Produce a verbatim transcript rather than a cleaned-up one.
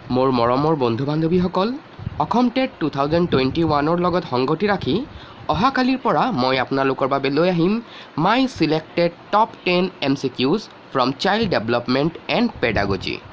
মোৰ মৰমৰ বন্ধু বান্ধৱীসকল, Assam TET two thousand twenty ওৱানৰ লগত সংগতি ৰাখি অহাকালিৰ পৰা মই আপোনালোকৰ বাবে লৈ আহিম my selected top ten M C Qs from child development and pedagogy.